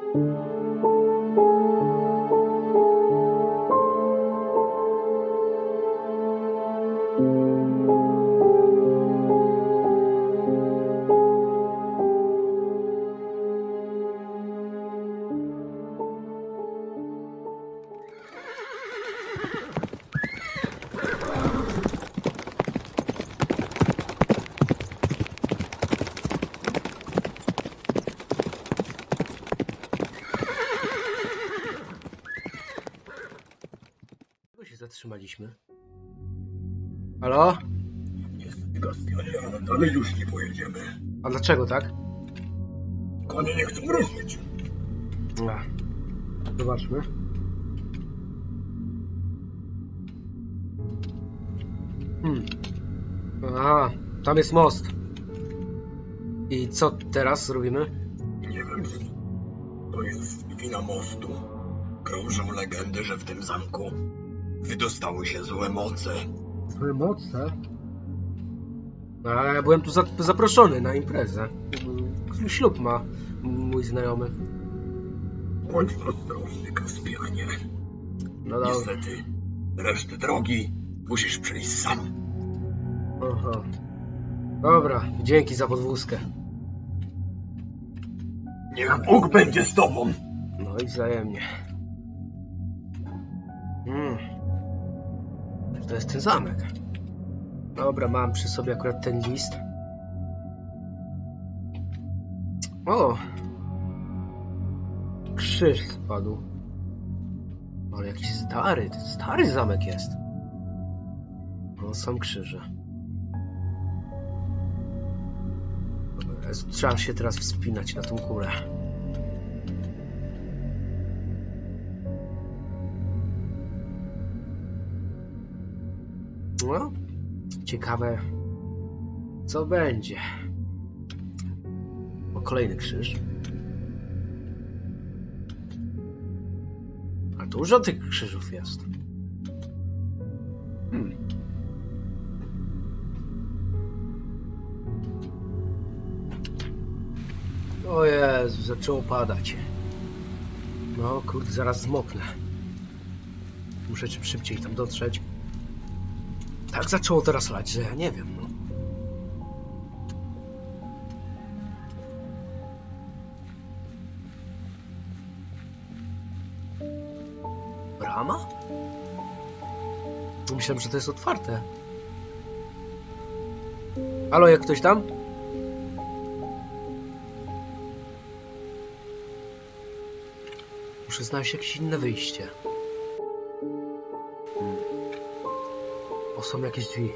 Zatrzymaliśmy. Halo? Jest Gastianie, ale dalej już nie pojedziemy. A dlaczego tak? Konie nie chcą ruszyć. Zobaczmy. Aha, tam jest most. I co teraz robimy? Nie wiem. To jest wina mostu. Krążą legendy, że w tym zamku wydostały się złe moce. Złe moce? A ja byłem tu zaproszony na imprezę. Ślub ma mój znajomy. Bądź ostrożny, Kaspianie. No dobra. Niestety, resztę drogi musisz przejść sam. Aha. Dobra, dzięki za podwózkę. Niech Bóg będzie z tobą. No i wzajemnie. To jest ten zamek. Dobra, mam przy sobie akurat ten list. O! Krzyż spadł. Ale jakiś stary zamek jest. No, są krzyże. Dobra, trzeba się teraz wspinać na tą górę. No, ciekawe, co będzie. O, kolejny krzyż. A dużo tych krzyżów jest. O Jezu, zaczęło padać. No kurde, zaraz zmoknę. Muszę czym szybciej tam dotrzeć. Tak zaczęło teraz lać, że ja nie wiem, no. Brama? Myślałem, że to jest otwarte. Halo, jak ktoś tam? Muszę znaleźć jakieś inne wyjście. O, są jakieś drzwi.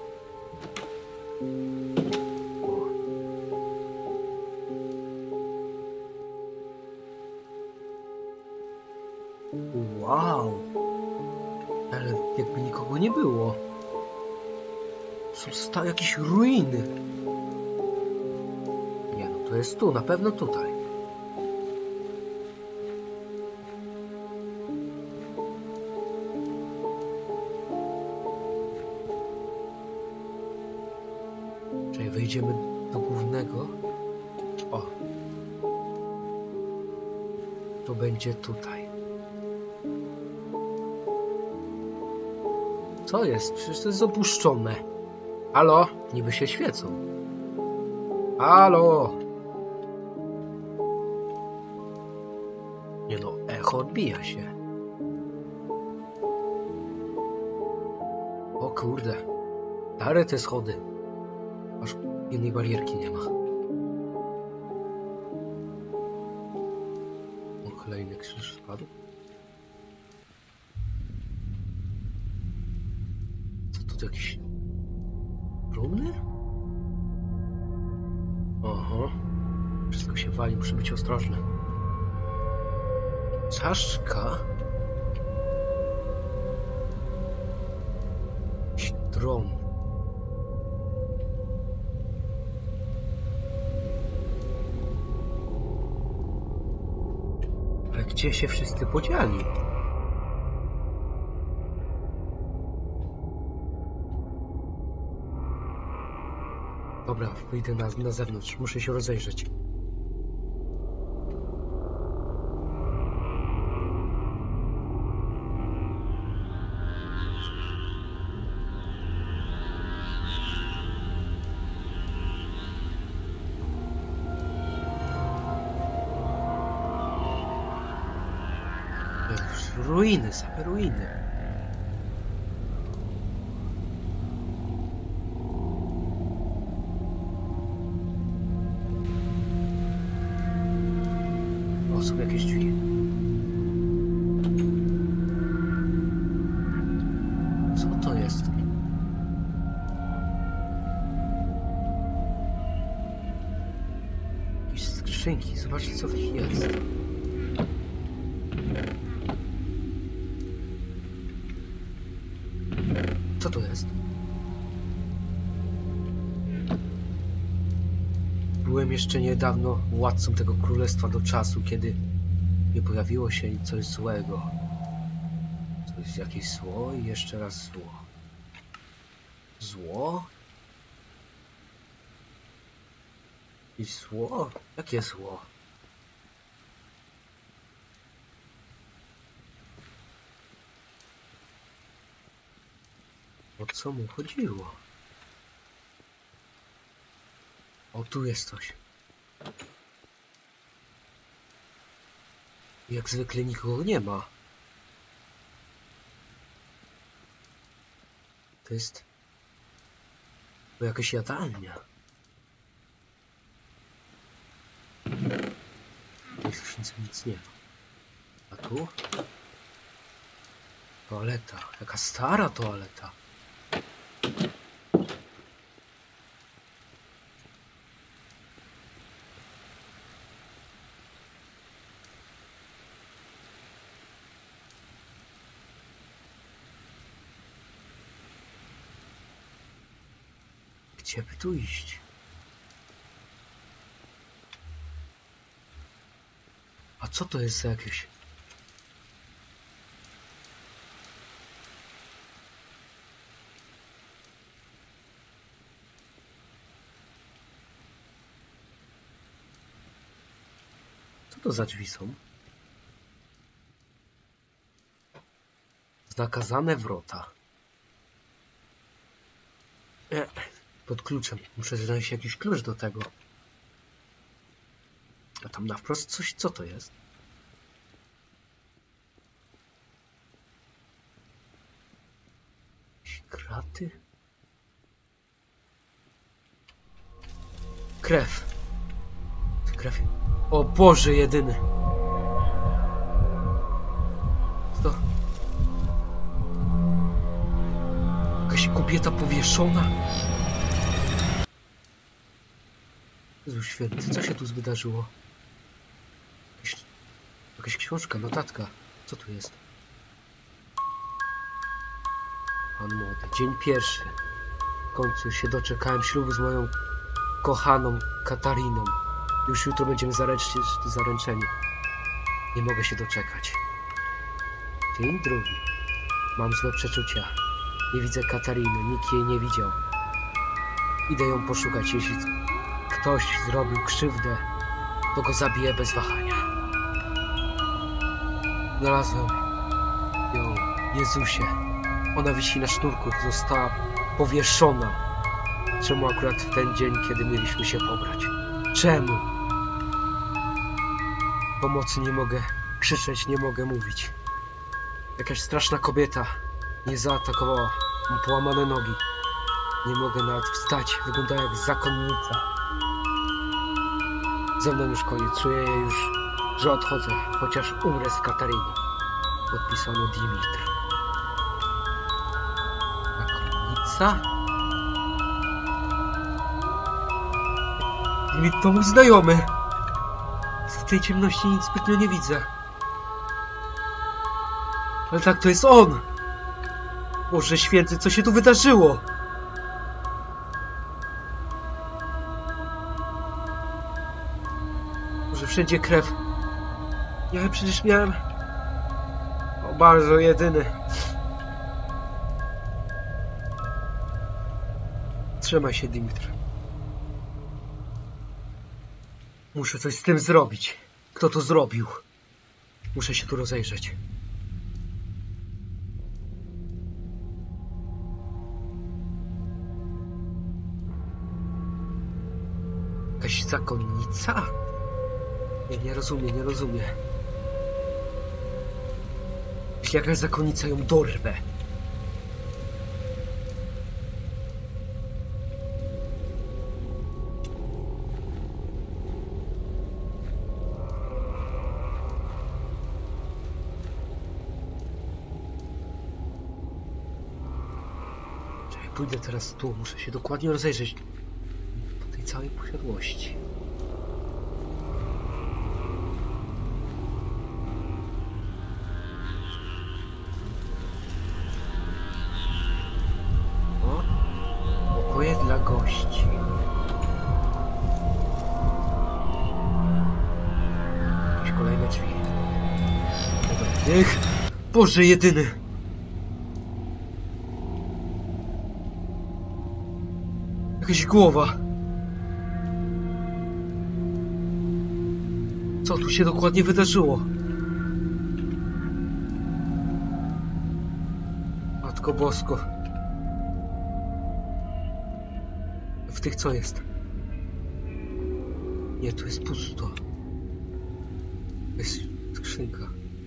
Wow. Ale jakby nikogo nie było. Są jakieś ruiny. Nie no, to jest tu, na pewno tutaj. Czyli wejdziemy do głównego. O. To będzie tutaj. Co jest? Przecież to jest opuszczone. Halo? Niby się świecą. Halo? Nie no, echo odbija się. O kurde. Stare te schody. Aż jednej barierki nie ma. O, kolejny krzyż spadł. Co tu jakiś... trumny? Oho. Wszystko się wali, muszę być ostrożny. Czaszka. Jakiś tron. Ale gdzie się wszyscy podzieli? Dobra, wyjdę na zewnątrz. Muszę się rozejrzeć. Ruiny, same ruiny. O, są jakieś drzwi. Co to jest? Jakieś skrzynki, zobaczcie co w nich jest. Co to jest? Byłem jeszcze niedawno władcą tego królestwa do czasu, kiedy nie pojawiło się coś złego. To jest jakieś zło i jeszcze raz zło. Zło? Jakieś zło? Jakie zło? O co mu chodziło? O, tu jest coś. Jak zwykle nikogo nie ma. To jest... To jakaś jadalnia. W tej skrzynce nic nie ma. A tu? Toaleta. Jaka stara toaleta. Gdzie by tu iść? A co to jest za jakieś... Co to za drzwi są? Zakazane wrota. Pod kluczem. Muszę znaleźć jakiś klucz do tego. A tam na wprost coś, co to jest? Jakieś kraty? Krew. Krew. O Boże jedyny. Co to? Jakaś kobieta powieszona? Jezu święty, co się tu wydarzyło? Jakaś książka, notatka. Co tu jest? Pan młody. Dzień pierwszy. W końcu się doczekałem ślubu z moją kochaną Katariną. Już jutro będziemy zaręczeni. Nie mogę się doczekać. Dzień drugi. Mam złe przeczucia. Nie widzę Katariny. Nikt jej nie widział. Idę ją poszukać. Jeśli ktoś zrobił krzywdę, to go zabiję bez wahania. Znalazłem ją. Jezusie. Ona wisi na sznurku. Została powieszona. Czemu akurat w ten dzień, kiedy mieliśmy się pobrać? Czemu? Pomocy nie mogę krzyczeć, nie mogę mówić. Jakaś straszna kobieta mnie zaatakowała. Mam połamane nogi. Nie mogę nawet wstać. Wygląda jak zakonnica. Ze mną już koniec. Czuję już, że odchodzę. Chociaż umrę z Katariną. Podpisano Dimitr. Zakonnica? Dimitr to mój znajomy. W tej ciemności nic zbytnio nie widzę. Ale tak, to jest on! Boże święty, co się tu wydarzyło? Boże, wszędzie krew. Ja przecież miałem... O, bardzo jedyny. Trzymaj się, Dimitr. Muszę coś z tym zrobić. Kto to zrobił? Muszę się tu rozejrzeć. Jakaś zakonnica? Nie rozumiem. jeśli jakaś zakonnica ją dorwę. Pójdę teraz tu, muszę się dokładnie rozejrzeć po tej całej posiadłości. O, pokoje dla gości. Jakieś kolejne drzwi. Niech, Boże jedyny! Jakaś głowa. Co tu się dokładnie wydarzyło? Matko Bosko. W tych co jest? Nie, tu jest pusto. Jest skrzynka.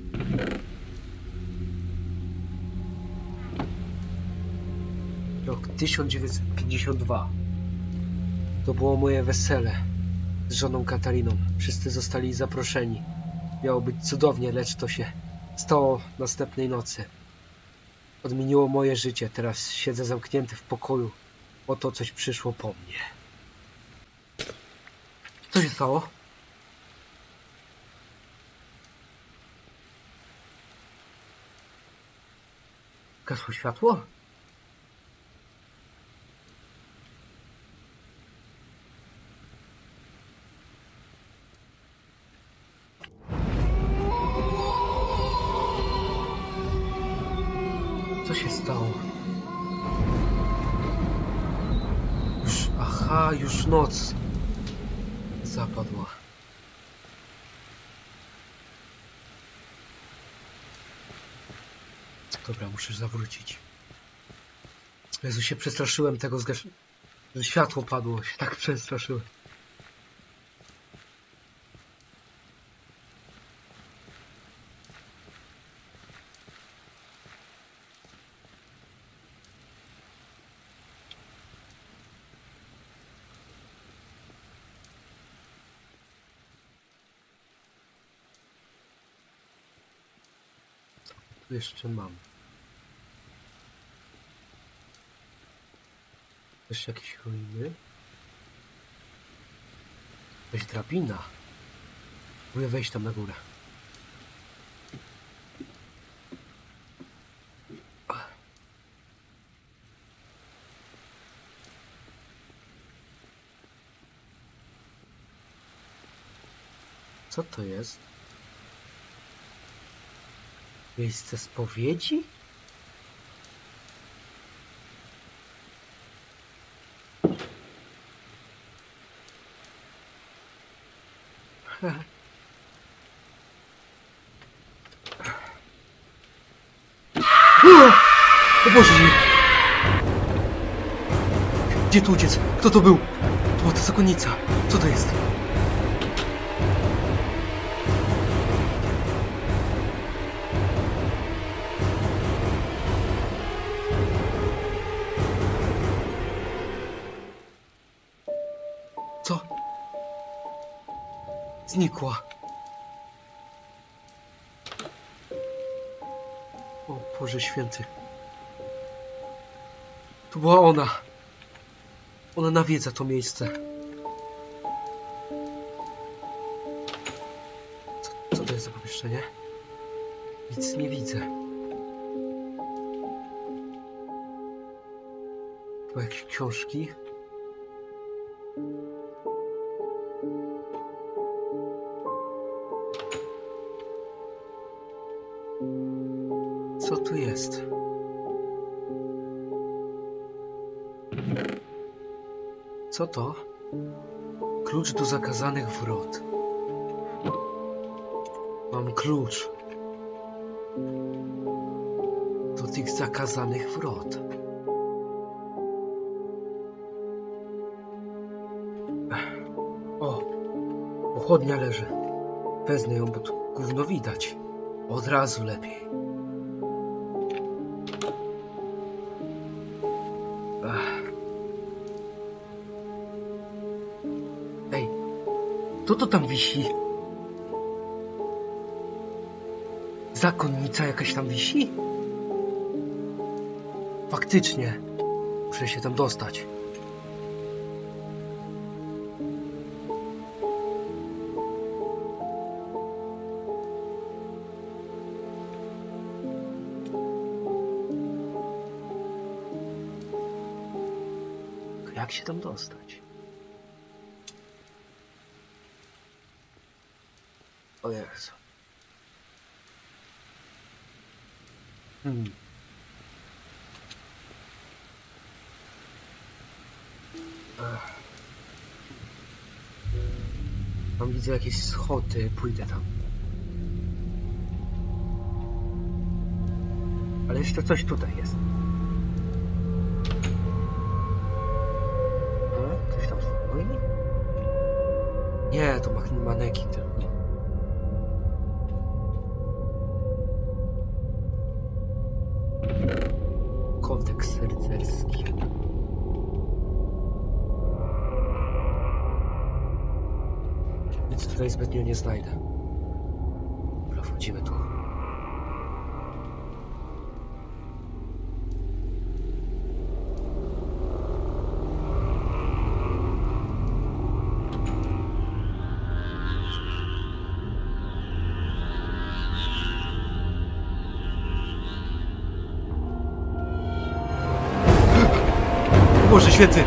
Rok 1952. To było moje wesele z żoną Katariną. Wszyscy zostali zaproszeni. Miało być cudownie, lecz to się stało następnej nocy. Odmieniło moje życie. Teraz siedzę zamknięty w pokoju. Oto coś przyszło po mnie. Co się stało? Gasło światło? Co się stało? Już noc zapadła. Dobra, muszę zawrócić. Jezu, się przestraszyłem tego, że światło padło. Się tak przestraszyłem. Tu jeszcze mam. Jeszcze jakieś ruiny? Jakaś drabina. Mogę wejść tam na górę. Co to jest? Miejsce spowiedzi? O Boże! Gdzie tu uciec? Kto to był? To była ta zakonnica. Co to jest? Co? Znikła. O Boże Święty. To była ona. Ona nawiedza to miejsce. Co to jest za pomieszczenie? Nic nie widzę. Chyba jakieś książki. Co tu jest? Co to? Klucz do zakazanych wrot. Mam klucz do tych zakazanych wrot. O! Pochodnia leży. Wezmę ją, bo tu gówno widać. Od razu lepiej. Co to tam wisi? Zakonnica jakaś tam wisi? Faktycznie. Muszę się tam dostać. Jak się tam dostać? O Jezu. Tam widzę jakieś schody, pójdę tam. Ale jeszcze coś tutaj jest. Coś tam stoi? Nie, to manekin tylko. Kodeks rycerski. Nic tutaj zbytnio nie znajdę. Dobra, wchodzimy tu. Boże święty!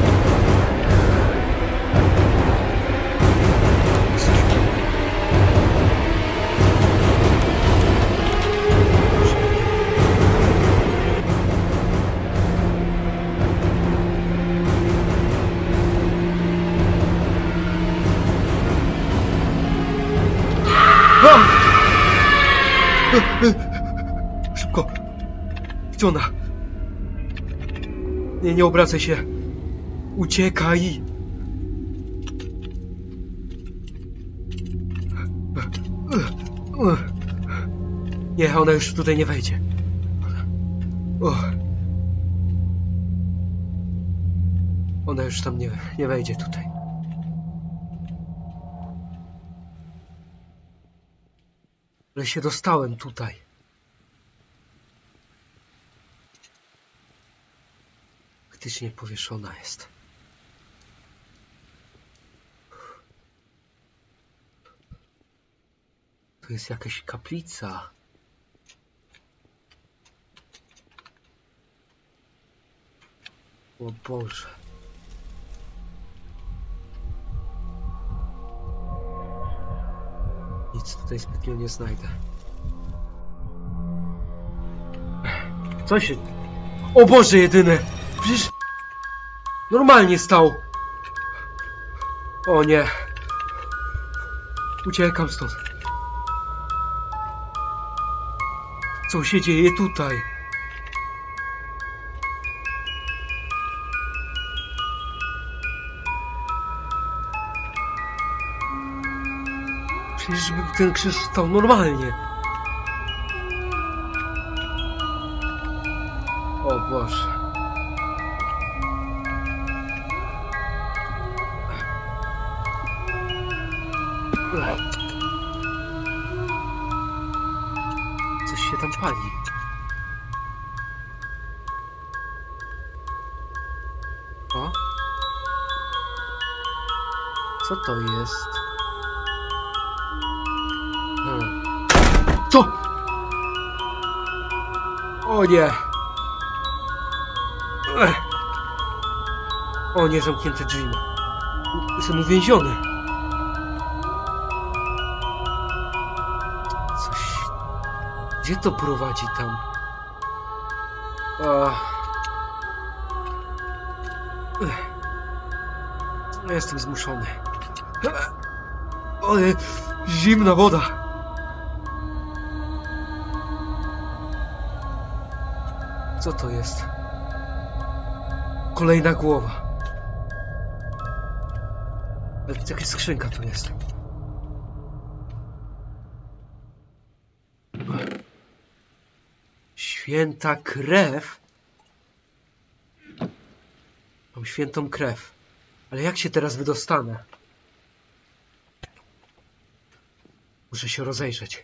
Szybko! Gdzie ona? Nie obracaj się! Uciekaj! Nie, ona już tutaj nie wejdzie. Ona już tam nie wejdzie tutaj. Ale się dostałem tutaj. Faktycznie powieszona jest. Tu jest jakaś kaplica. O Boże. Nic tutaj zbytnio nie znajdę. Co się... O Boże jedyny! Przecież... Normalnie stał! O nie! Uciekam stąd. Co się dzieje tutaj? Przecież ten krzyż stał normalnie. O Boże. Coś się tam pali. O? Co to jest? Co? O nie! O nie, zamknięte drzwi ma. Jestem uwięziony. Coś... Gdzie to prowadzi tam? Jestem zmuszony. Ale zimna woda. Co to jest? Kolejna głowa. Ale jakaś skrzynka tu jest. Święta krew? Mam świętą krew. Ale jak się teraz wydostanę? Muszę się rozejrzeć.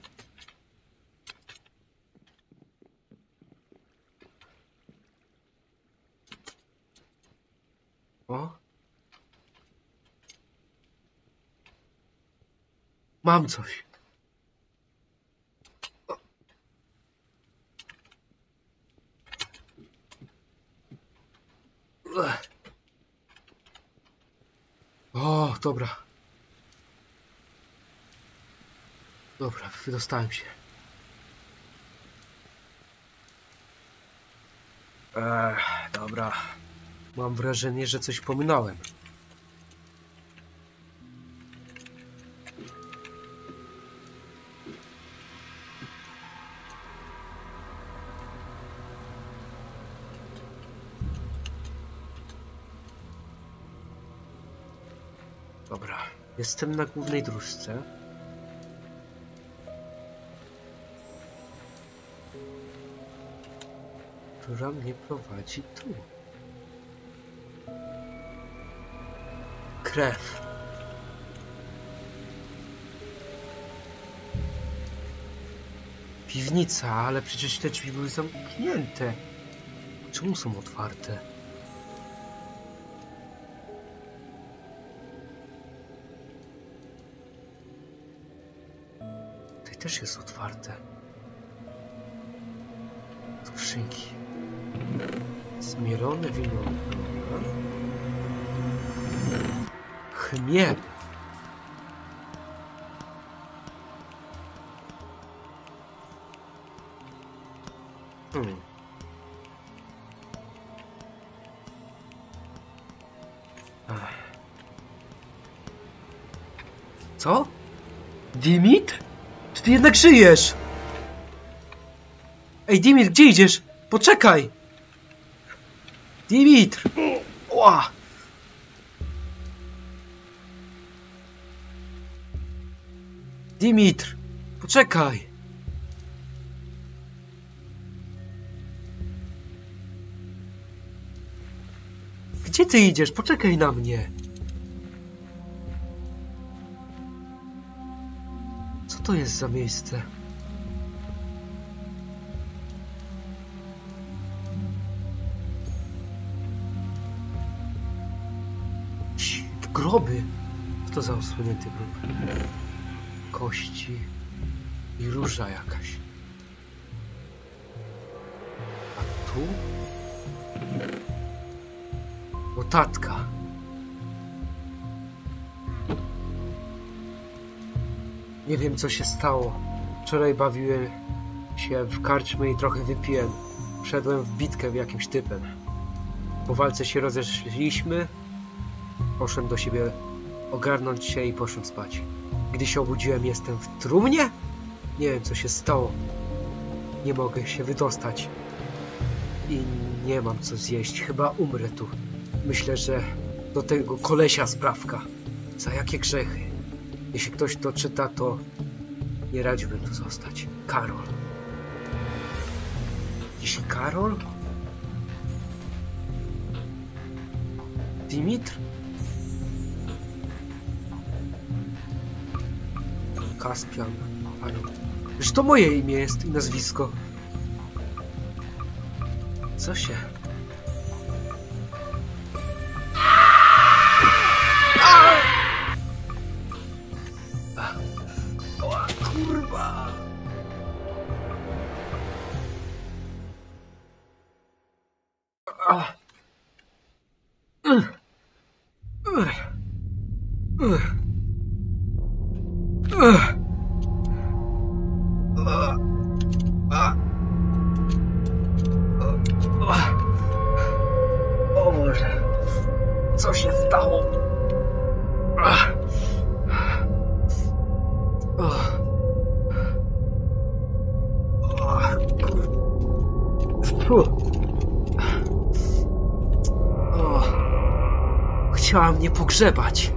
O. Mam coś. O, dobra. Dobra, wydostałem się. Dobra. Mam wrażenie, że coś pominąłem. Dobra, jestem na głównej dróżce. Która mnie prowadzi tu. Krew. Piwnica, ale przecież te drzwi były zamknięte. Czemu są otwarte? Tutaj też jest otwarte. Skrzynki. Zmielone wino. Chmiel. Co? Dimitr? Czy ty jednak żyjesz? Ej, Dimitr, gdzie idziesz? Poczekaj! Dimitr! Ła! Dimitr! Poczekaj! Gdzie ty idziesz? Poczekaj na mnie! Co to jest za miejsce? Groby! Co to za osłonięty grób? Kości i róża jakaś. A tu? Notatka. Nie wiem, co się stało. Wczoraj bawiłem się w karczmie i trochę wypiłem. Wszedłem w bitkę w jakimś typem. Po walce się rozeszliśmy. Poszedłem do siebie ogarnąć się i poszedłem spać. Gdy się obudziłem, jestem w trumnie? Nie wiem, co się stało. Nie mogę się wydostać. I nie mam co zjeść. Chyba umrę tu. Myślę, że do tego kolesia sprawka. Za jakie grzechy? Jeśli ktoś to czyta, to nie radziłbym tu zostać. Karol. Jeśli Karol? Dimitr? Kaspian. Już to moje imię jest i nazwisko. Co się? O, kurwa! O Boże, co się stało? Chciała mnie pogrzebać.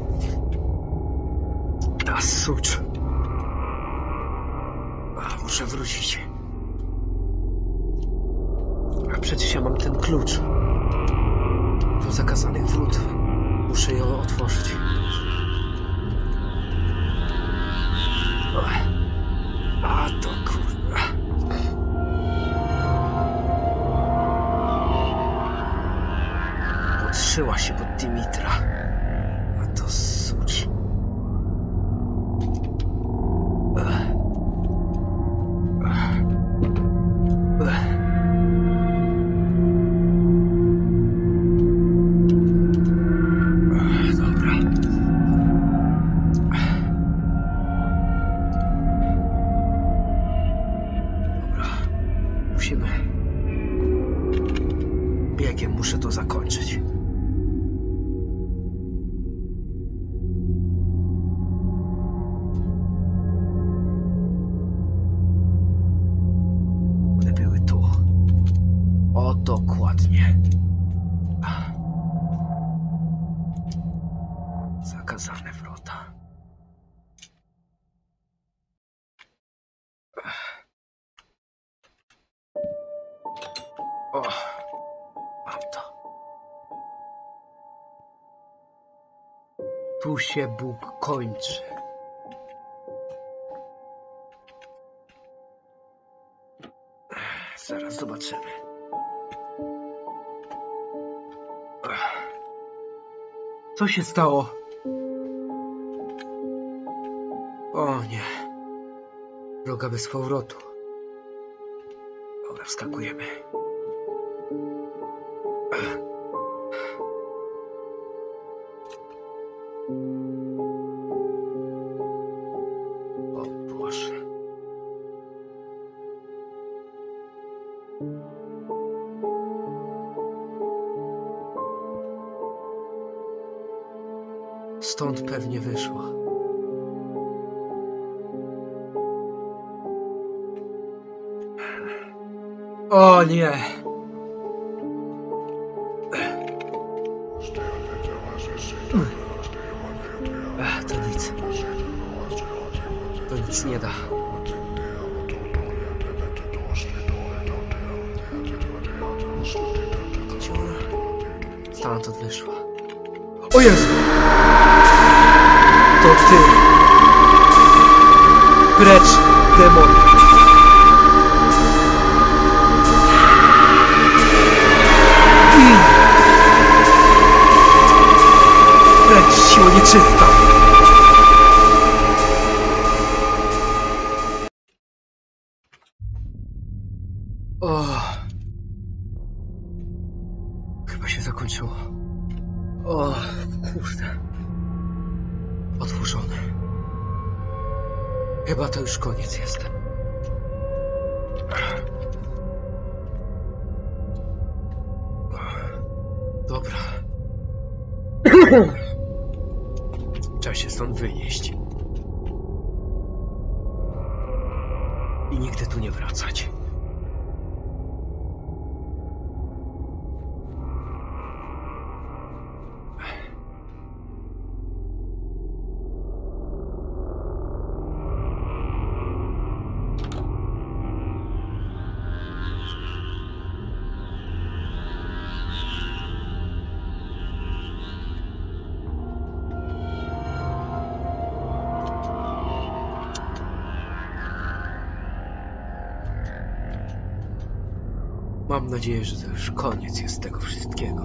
Ta sucz. Muszę wrócić. A przecież ja mam ten klucz do zakazanych wrót. Muszę ją otworzyć. Dimitra. A to suci. Biegiem muszę to zakończyć. One były tu. O, dokładnie. Zakazane wrota. O, mam to. Tu się Bóg kończy. Zaraz zobaczymy. Co się stało? O nie. Droga bez powrotu. Dobra, wskakujemy. O Boże. Stąd pewnie wyszła. O nie! To nic. To nic nie da. Stamtąd wyszła. O Jezu! To ty! Precz, demon! Precz, siła nieczysta! O! Chyba się zakończyło. O, kurde. Otworzone. Chyba to już koniec jestem. Dobra. Trzeba się stąd wynieść. I nigdy tu nie wracać. Mam nadzieję, że to już koniec jest tego wszystkiego.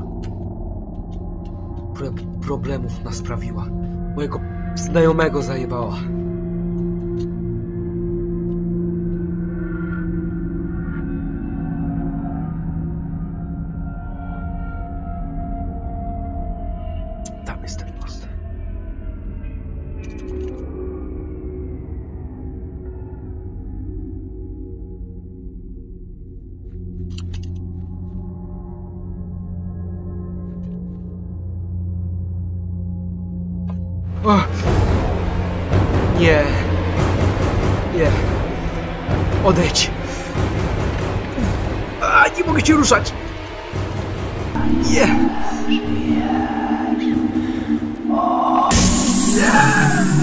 Problemów nasprawiła. Mojego znajomego zajebała. Tam jest ten most. O! Nie. Nie. Odejdź. A, nie mogę się ruszać. Nie. Nie.